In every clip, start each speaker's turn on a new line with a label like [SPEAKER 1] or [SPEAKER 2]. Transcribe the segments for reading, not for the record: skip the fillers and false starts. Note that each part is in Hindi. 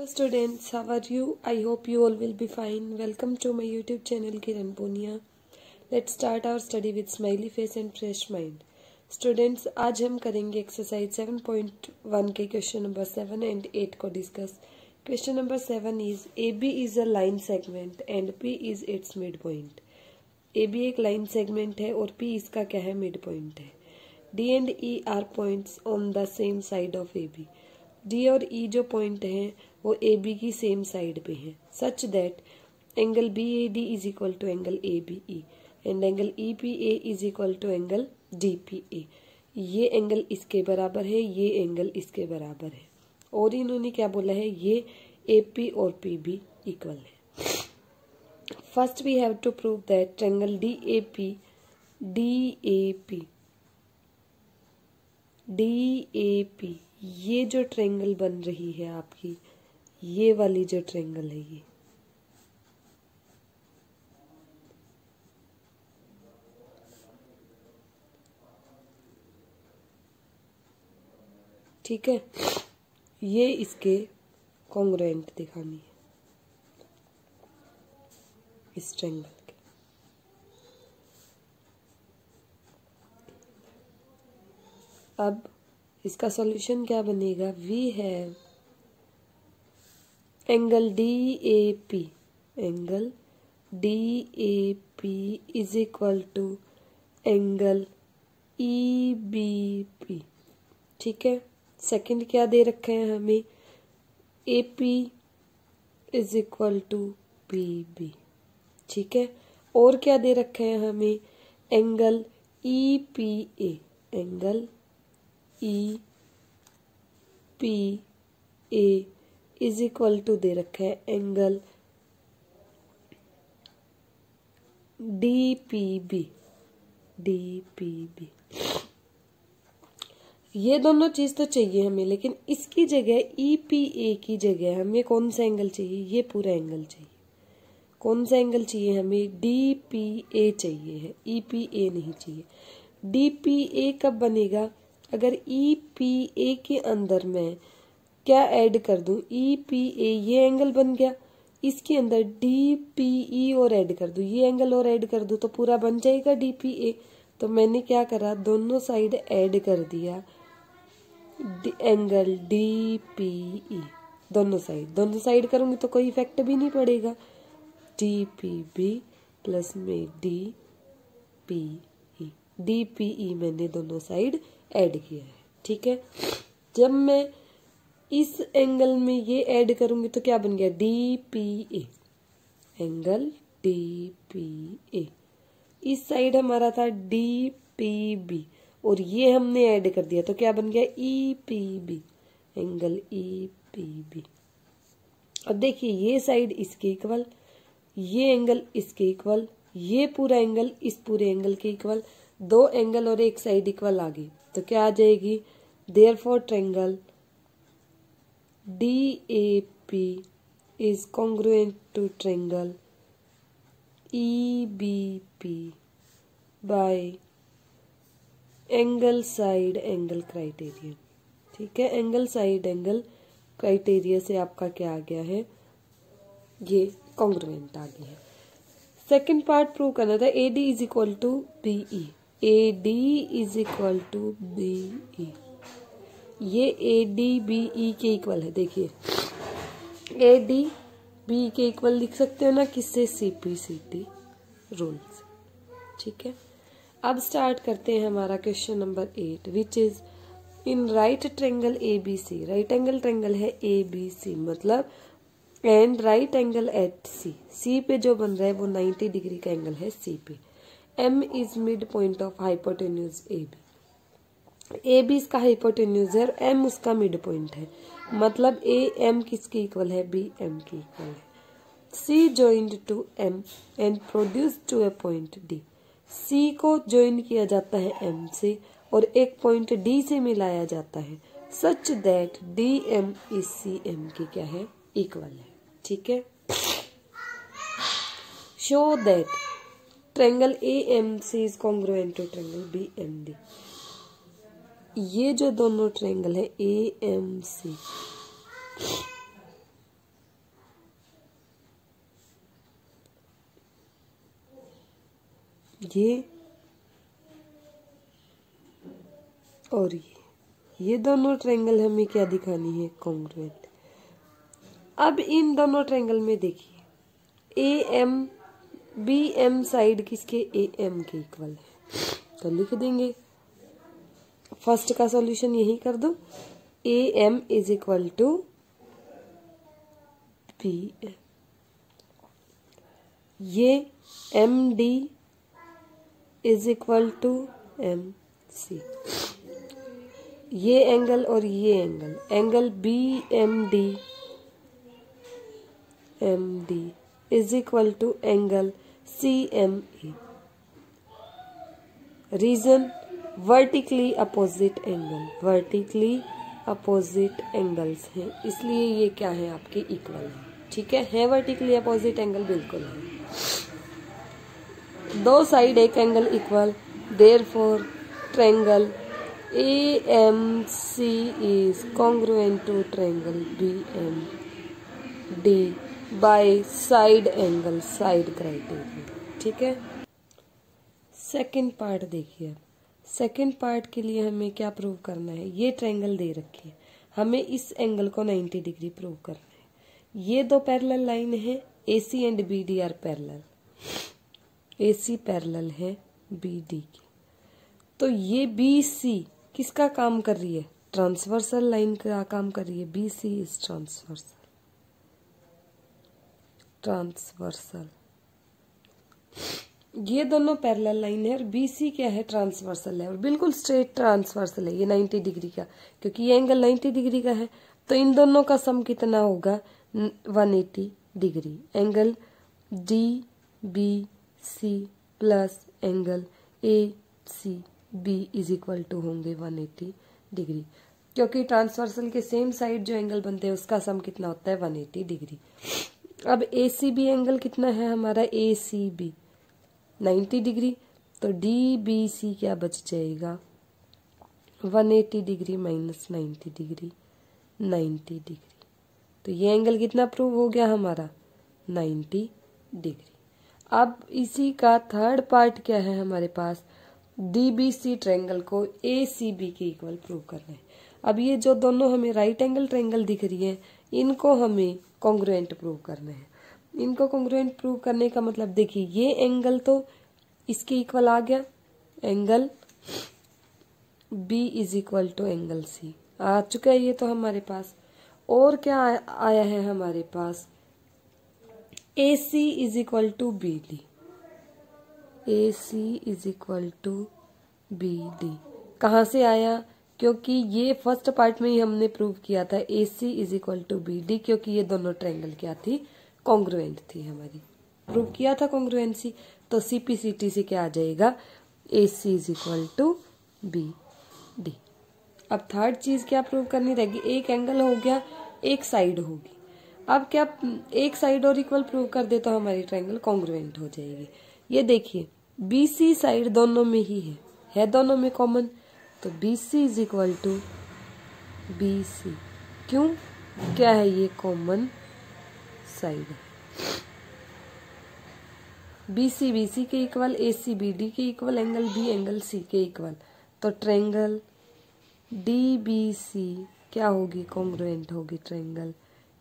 [SPEAKER 1] Hello students, how are you? I hope you all will be fine. Welcome to my YouTube channel Kiran Punia. Let's start our study with smiley face and fresh mind. Students, आज हम करेंगे एक्सरसाइज 7.1 के क्वेश्चन नंबर 7 एंड 8 को discuss. Question number 7 is AB is a line segment and P is its mid point. AB एक लाइन सेगमेंट है और P इसका क्या है? मिड पॉइंट है. D and E are points on the same side of AB. D और E जो पॉइंट हैं वो AB की सेम साइड पे हैं, such that angle BAD is equal to angle ABE and angle EPA is equal to angle DPA. ये एंगल इसके बराबर है, ये एंगल इसके बराबर है. और इन्होंने क्या बोला है? ये AP और PB इक्वल है. First we have to prove that triangle DAP ये जो ट्रायंगल बन रही है आपकी, ये वाली जो ट्रायंगल है ये, ठीक है, ये इसके कॉन्ग्रुएंट दिखानी है इस ट्रायंगल के. अब इसका सॉल्यूशन क्या बनेगा? We have angle DAP is equal to angle EBP. ठीक है. सेकंड क्या दे रखे हैं हमें? AP is equal to PB. ठीक है. और क्या दे रखे हैं हमें? Angle EPA is equal to दे रखा है एंगल DPB. ये दोनों चीज तो चाहिए हमें, लेकिन इसकी जगह EPA की जगह हमें कौन सा एंगल चाहिए? ये पूरा एंगल चाहिए. कौन सा एंगल चाहिए हमें? DPA चाहिए है, EPA नहीं चाहिए. DPA कब बनेगा? अगर EPA के अंदर मैं क्या ऐड कर दूं? EPA ये एंगल बन गया, इसके अंदर DPE और ऐड कर दूं, ये एंगल और ऐड कर दूं तो पूरा बन जाएगा DPA. तो मैंने क्या करा? दोनों साइड ऐड कर दिया एंगल DPE. दोनों साइड करूंगी तो कोई इफेक्ट भी नहीं पड़ेगा. DPB प्लस में DPE मैंने दोनों साइड ऐड किया है. ठीक है. जब मैं इस एंगल में ये ऐड करूंगी तो क्या बन गया? DPA angle DPA. इस साइड हमारा था DPB और ये हमने ऐड कर दिया तो क्या बन गया? EPB angle EPB. अब देखिए ये साइड इसके इक्वल, ये एंगल इसके इक्वल, ये पूरा एंगल इस पूरे एंगल के इक्वल. दो एंगल और एक साइड इक्वल आ गई तो क्या आ जाएगी? Therefore triangle DAP is congruent to triangle EBP by angle side angle criterion. ठीक है. एंगल साइड एंगल क्राइटेरिया से आपका क्या आ गया है? ये कॉन्ग्रुएंट आ गया है. सेकेंड पार्ट प्रूव करना था. AD is equal to BE. AD is equal to BE. ये ADBE के इक्वल है. देखिए ADBE के इक्वल लिख सकते हो ना, किससे? CPCT रूल से. ठीक है. अब स्टार्ट करते हैं हमारा question number 8 which is in right triangle ABC. Right angle triangle है ABC मतलब and right angle at C पे जो बन रहा है वो 90 डिग्री का एंगल है C पे. M is mid point of hypotenuse AB. AB इसका हाइपोटेन्यूज है और M उसका मिड पॉइंट है, मतलब AM किसके इक्वल है? BM के इक्वल है. C joined to M and produced to a point D. C को ज्वाइन किया जाता है M से और एक पॉइंट D से मिलाया जाता है, सच दैट DM इज CM की क्या है? इक्वल है. ठीक है. Show that triangle AMC is congruent to triangle BMD. ये जो दोनों ट्रायंगल है AMC ये और ये दोनों ट्रायंगल हमें क्या दिखानी है, कॉन्ग्रुएंट। अब इन दोनों ट्रायंगल में देखिए A M B M side किसके, ए एम के इक्वल है, तो लिख देंगे फर्स्ट का सॉल्यूशन यही कर दो, A M is equal to B M, ये M D is equal to M C, ये एंगल और ये angle B M D is equal to angle C M A. Reason vertically opposite angles हैं, इसलिए ये क्या है आपके इक्वल है। ठीक है वर्टिकली अपोजिट एंगल बिल्कुल है, दो साइड एक angle equal, therefore triangle AMC is congruent to triangle BMD by side criteria। ठीक है, सेकंड पार्ट देखिए। अब सेकंड पार्ट के लिए हमें क्या प्रूव करना है, ये ट्रायंगल दे रखी है, हमें इस एंगल को 90 डिग्री प्रूव करना है। ये दो पैरेलल लाइन है, AC and BD are parallel, AC parallel है BD की, तो ये BC किसका काम कर रही है, ट्रांसवर्सल लाइन का काम कर रही है, BC इज ट्रांसवर्सल। ये दोनों पैरेलल लाइन है और BC क्या है, ट्रांसवर्सल है, और बिल्कुल स्ट्रेट ट्रांसवर्सल है ये 90 डिग्री का, क्योंकि ये एंगल 90 डिग्री का है, तो इन दोनों का सम कितना होगा, 180 degree. Angle DBC plus angle ACB is equal to होंगे 180 डिग्री, क्योंकि ट्रांसवर्सल के सेम साइड जो एंगल बनते हैं उसका सम कितना होता है, 180 डिग्री। अब ACB एंगल कितना है हमारा, ACB 90 डिग्री, तो DBC क्या बच जाएगा, 180 डिग्री माइनस 90 डिग्री, 90 डिग्री। तो ये एंगल कितना प्रूव हो गया हमारा, 90 डिग्री। अब इसी का थर्ड पार्ट क्या है हमारे पास, DBC ट्रायंगल को ACB के इक्वल प्रूव करना है। अब ये जो दोनों हमें राइट एंगल ट्रायंगल दिख रही है, इनको हमें कॉन्ग्रुएंट प्रूव करना है। इनको कॉन्ग्रुएंट प्रूव करने का मतलब देखिए, ये एंगल तो इसके इक्वल आ गया, angle B is equal to angle C आ चुका है ये तो हमारे पास। और क्या आया है हमारे पास, AC is equal to BD, AC is equal to BD कहाँ से आया, क्योंकि ये फर्स्ट पार्ट में ही हमने प्रूव किया था AC is equal to BD, क्योंकि ये दोनों ट्रायंगल क्या थी, कॉन्ग्रुएंट थी हमारी, प्रूव किया था कॉन्ग्रुएंसी। तो CPCT से क्या आ जाएगा, AC is equal to BD। अब थर्ड चीज क्या प्रूव करनी रहेगी, एक एंगल हो गया, एक साइड होगी। अब क्या एक साइड और इक्वल प्रूव कर दे तो हमारी ट्रायंगल कॉन्ग्रुएंट हो जाएगी। ये देखिए BC साइड दोनों में ही है दोनों में कॉमन, तो BC is equal to BC, क्यों, क्या है ये कॉमन साइड है। BC के इक्वल, AC BD के equal, angle B angle C के इक्वल, तो ट्रायंगल DBC क्या होगी, कॉन्ग्रुएंट होगी ट्रायंगल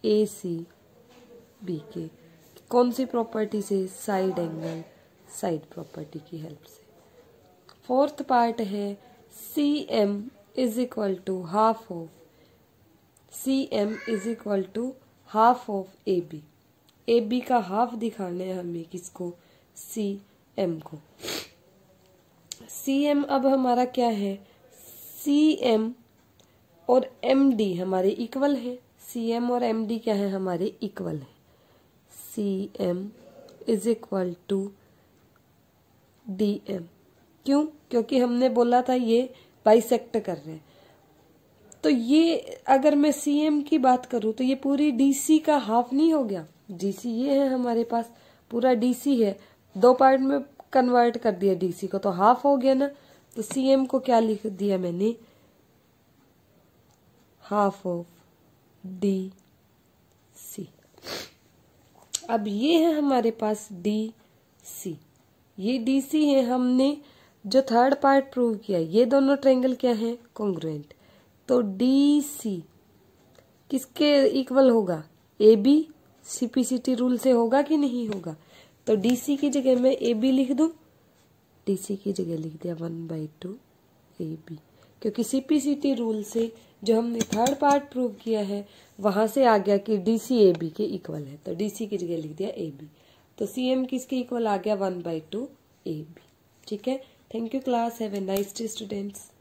[SPEAKER 1] ACB के, कौन सी प्रॉपर्टी से, साइड एंगल साइड प्रॉपर्टी की हेल्प से। फोर्थ पार्ट है CM is equal to half of AB का हाफ दिखाना है हमें, किसको, CM को। CM अब हमारा क्या है, CM और MD हमारे इक्वल है, CM और MD क्या है, हमारे इक्वल है। CM is equal to DM, क्यों, क्योंकि हमने बोला था ये बाइसेक्ट कर रहे हैं। तो ये अगर मैं CM की बात करूं तो ये पूरी DC का हाफ नहीं हो गया, DC ये है हमारे पास, पूरा DC है, दो पार्ट में कन्वर्ट कर दिया DC को, तो हाफ हो गया ना। तो CM को क्या लिख दिया मैंने, हाफ ऑफ DC। अब ये है हमारे पास DC, ये DC है, हमने जो थर्ड पार्ट प्रूव किया, ये दोनों ट्रायंगल क्या है, कॉन्ग्रुएंट। तो DC किसके इक्वल होगा, AB। CPCT रूल से होगा कि नहीं होगा। तो DC की जगह मैं AB लिख दूं, DC की जगह लिख दिया 1/2 AB, क्योंकि CPCT रूल से जो हमने थर्ड पार्ट प्रूव किया है वहां से आ गया कि DC AB के इक्वल है, तो DC की जगह लिख दिया AB। तो CM किसके इक्वल आ गया, 1/2 AB। ठीक है, thank you class, have a nice day students.